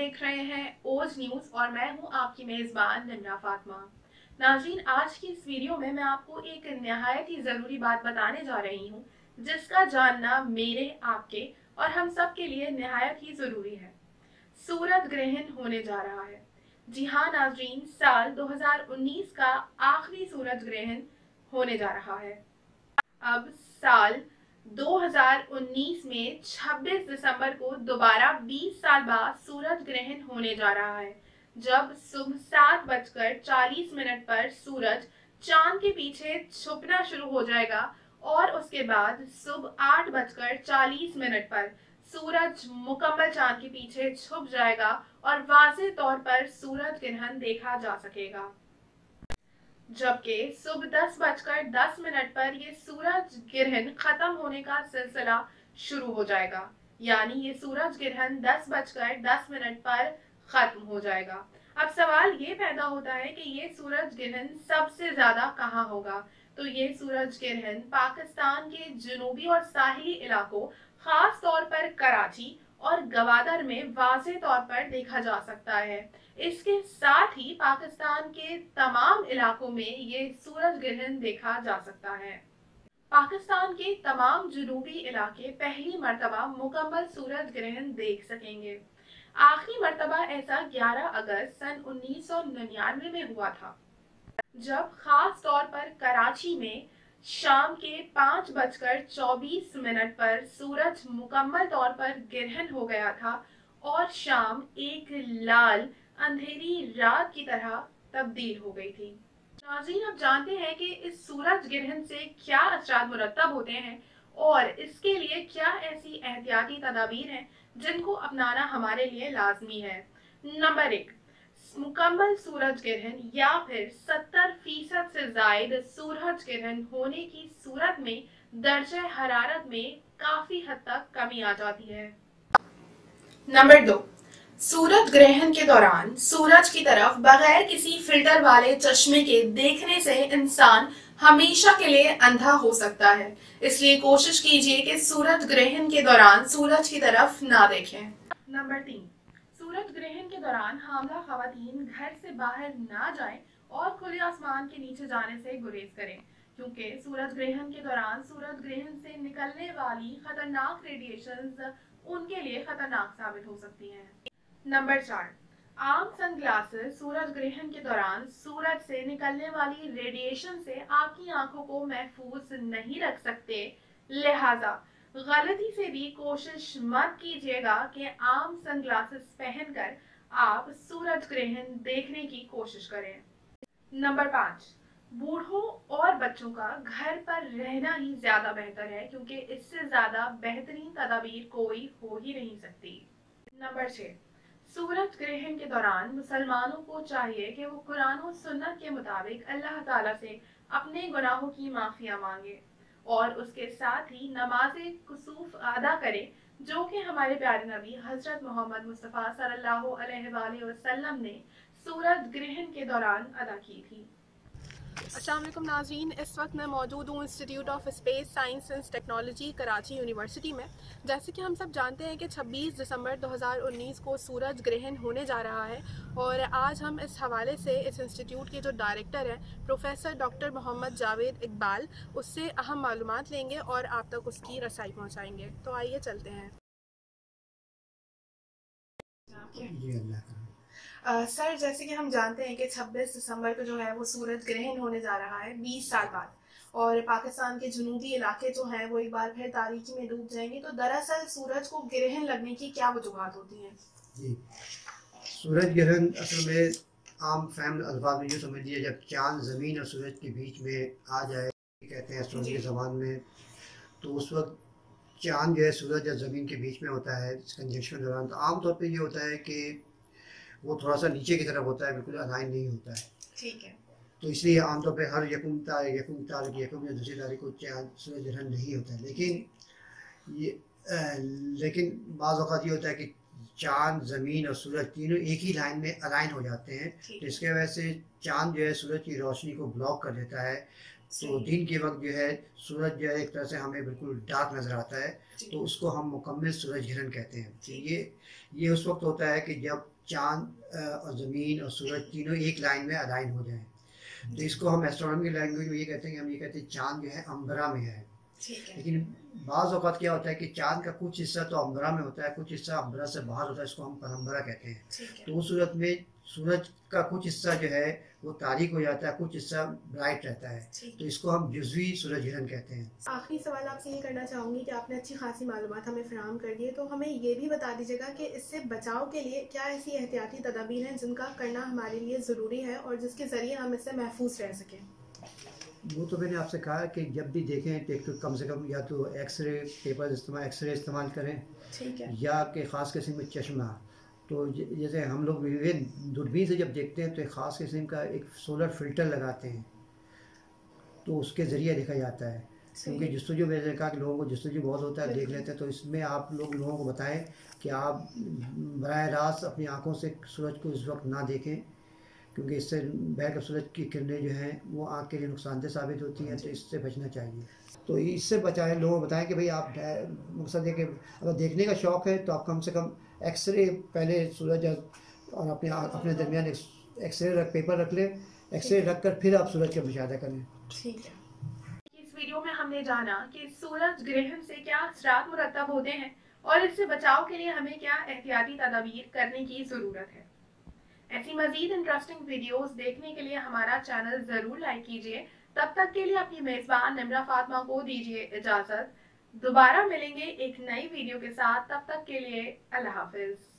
देख रहे हैं ओज न्यूज और मैं हूं आपकी मेजबान निम्रा फातिमा। नाज़रीन, आज की इस वीडियो में मैं आपको एक निहायत ही जरूरी बात बताने जा रही हूं, जिसका जानना मेरे, आपके और हम सब के लिए निहायत ही जरूरी है। सूरज ग्रहण होने जा रहा है। जी हाँ नाज़रीन, साल 2019 का आखिरी सूरज ग्रहण होने जा रहा है। अब साल 2019 में 26 दिसंबर को दोबारा 20 साल बाद सूरज ग्रहण होने जा रहा है, जब सुबह 7:40 पर सूरज चांद के पीछे छुपना शुरू हो जाएगा और उसके बाद सुबह 8:40 पर सूरज मुकम्मल चांद के पीछे छुप जाएगा और वाज़ेह तौर पर सूरज ग्रहण देखा जा सकेगा। जबकि सुबह 10:10 पर ये सूरज ग्रहण खत्म होने का सिलसिला शुरू हो जाएगा, यानी ये सूरज ग्रहण 10:10 पर खत्म हो जाएगा। अब सवाल ये पैदा होता है कि ये सूरज ग्रहण सबसे ज्यादा कहाँ होगा। तो ये सूरज ग्रहण पाकिस्तान के जनूबी और साहिली इलाकों, खास तौर पर कराची और गवादर में वाज़ेह तौर पर देखा जा सकता है। इसके साथ ही पाकिस्तान के तमाम इलाकों में ये सूरज ग्रहण देखा जा सकता है। पाकिस्तान के तमाम जनूबी इलाके पहली मर्तबा मुकम्मल सूरज ग्रहण देख सकेंगे। आखिरी मर्तबा ऐसा 11 अगस्त सन 1999 में हुआ था, जब खास तौर पर कराची में शाम के 5:24 पर सूरज मुकम्मल तौर पर ग्रहण हो गया था और शाम एक लाल अंधेरी रात की तरह तब्दील हो गई थी। नाज़रीन, अब जानते हैं कि इस सूरज ग्रहण से क्या असरात मुरत्तब होते हैं और इसके लिए क्या ऐसी एहतियाती तदाबीर हैं जिनको अपनाना हमारे लिए लाजमी है। नंबर 1, मुकम्मल सूरज ग्रहण या फिर 70% से जायद सूरज ग्रहण होने की सूरत में दर्जे हरारत में काफी हद तक कमी आ जाती है। नंबर 2, सूरज ग्रहण के दौरान सूरज की तरफ बगैर किसी फिल्टर वाले चश्मे के देखने से इंसान हमेशा के लिए अंधा हो सकता है, इसलिए कोशिश कीजिए कि सूरज ग्रहण के दौरान सूरज की तरफ ना देखें। नंबर 3, सूरज ग्रहण के दौरान हामला खवातीन घर से बाहर ना जाएं और खुले आसमान के नीचे जाने से गुरेज करें, क्योंकि सूरज ग्रहण के दौरान सूरज ग्रहण से निकलने वाली खतरनाक रेडिएशंस उनके लिए खतरनाक साबित हो सकती हैं। नंबर 4, आम सनग्लासेस सूरज ग्रहण के दौरान सूरज से निकलने वाली रेडिएशन से आपकी आंखों को महफूज नहीं रख सकते, लिहाजा गलती से भी कोशिश मत कीजिएगा कि आम सनग्लासेस पहनकर आप सूरज ग्रहण देखने की कोशिश करें। नंबर 5, बूढ़ों और बच्चों का घर पर रहना ही ज्यादा बेहतर है, क्योंकि इससे ज्यादा बेहतरीन तदाबीर कोई हो ही नहीं सकती। नंबर 6, सूरज ग्रहण के दौरान मुसलमानों को चाहिए कि वो कुरान और सुन्नत के मुताबिक अल्लाह ताला से अपने गुनाहों की माफिया मांगे और उसके साथ ही नमाज़े कुसूफ अदा करे, जो कि हमारे प्यारे नबी हजरत मोहम्मद मुस्तफ़ा सल्लल्लाहु अलैहि वसल्लम ने सूरज ग्रहण के दौरान अदा की थी। अस्सलाम वालेकुम नाज़रीन, इस वक्त मैं मौजूद हूँ institute of space science and technology Karachi university में। जैसे कि हम सब जानते हैं कि 26 दिसंबर 2019 को सूरज ग्रहण होने जा रहा है और आज हम इस हवाले से इस इंस्टीट्यूट के जो डायरेक्टर हैं प्रोफेसर डॉक्टर मोहम्मद जावेद इकबाल, उससे अहम मालूमात लेंगे और आप तक उसकी रसाई पहुँचाएँगे। तो आइए चलते हैं। सर, जैसे कि हम जानते हैं कि 26 दिसंबर को जो है वो सूरज ग्रहण होने जा रहा है 20 साल बाद, और पाकिस्तान के जनूबी इलाके जो हैं वो एक बार फिर तारीकी में डूब जाएंगे। तो दरअसल सूरज को ग्रहण लगने की क्या वजूहात होती हैं? जी, सूरज ग्रहण असल में आम फहम अल्फाज में यूँ समझ लिया, जब चांद ज़मीन और सूरज के बीच में आ जाए, कहते हैं एस्ट्रोनॉमी की ज़बान में, तो उस वक्त चांद जो है सूरज या ज़मीन के बीच में होता है इस कंजंक्शन के दौरान। तो आमतौर पर ये होता है कि वो थोड़ा सा नीचे की तरफ होता है, बिल्कुल अलाइन नहीं होता है। ठीक है। तो इसलिए आमतौर पे हर यकम तारीख यकम या दूसरी तारीख को चांद सूरज ग्रहण नहीं होता है। लेकिन बाज़ औक़ात ये होता है कि चांद, ज़मीन और सूरज तीनों एक ही लाइन में अलाइन हो जाते हैं, तो इसके वजह से चांद जो है सूरज की रोशनी को ब्लॉक कर देता है। तो दिन के वक्त जो है सूरज जो है एक तरह से हमें बिल्कुल डार्क नज़र आता है, तो उसको हम मुकम्मल सूरज ग्रहण कहते हैं। तो ये उस वक्त होता है कि जब चाँद और ज़मीन और सूरज तीनों एक लाइन में अलाइन हो जाएं। तो इसको हम एस्ट्रोनॉमी की लैंग्वेज में ये कहते हैं कि हम ये कहते हैं चाँद जो है अंबरा में है। लेकिन बाज़ औक़ात क्या होता है कि चाँद का कुछ हिस्सा तो अंबरा में होता है, कुछ हिस्सा अंबरा से बाहर होता है, इसको हम परम्बरा कहते हैं। तो उस सूरत में सूरज का कुछ हिस्सा जो है वो तारीक हो जाता है, कुछ हिस्सा ब्राइट रहता है, तो इसको हम जुज़वी सूरज ग्रहण कहते हैं। आखिरी सवाल आपसे ये करना चाहूँगी कि आपने अच्छी खासी मालूमात हमें फराहम कर दी है, तो हमें ये भी बता दीजिएगा कि इससे बचाव के लिए क्या ऐसी एहतियाती तदाबीर हैं जिनका करना हमारे लिए ज़रूरी है और जिसके ज़रिए हम इससे महफूज रह सकें। वो तो मैंने आपसे कहा कि जब भी देखें तो कम से कम या तो एक्सरे इस्तेमाल करें, ठीक है, या कि ख़ास किस्म में चश्मा। तो जैसे हम लोग दूरबीन से जब देखते हैं तो एक ख़ास किस्म का एक सोलर फिल्टर लगाते हैं, तो उसके ज़रिए देखा जाता है। क्योंकि जस्तजू मैंने कहा कि लोगों को जस्तजू बहुत होता है, देख लेते हैं, तो इसमें आप लोगों को बताएं कि आप बराह रास्त अपनी आँखों से सूरज को इस वक्त ना देखें, क्योंकि इससे बैक सूरज की किरणें जो हैं वो आँख के लिए नुकसानदेह साबित होती हैं, तो इससे बचना चाहिए। तो इससे बचाएं, लोगों को बताएं कि भाई आप मकसद है कि अगर देखने का शौक़ है तो आप कम से कम एक्सरे पहले सूरज और अपने दरमियान एक्सरे पेपर रख लें, एक्सरे रख कर फिर आप सूरज का मुशाहिदा करें। ठीक है। इस वीडियो में हमने जाना कि सूरज ग्रहण से क्या असरात मुरतब होते हैं और इससे बचाव के लिए हमें क्या एहतियाती तदाबीर करने की ज़रूरत है। ऐसी मज़ीद इंटरेस्टिंग वीडियोस देखने के लिए हमारा चैनल ज़रूर लाइक कीजिए। तब तक के लिए अपनी मेज़बान निम्रा फातिमा को दीजिए इजाज़त। दोबारा मिलेंगे एक नई वीडियो के साथ, तब तक के लिए अल्लाह हाफ़िज़।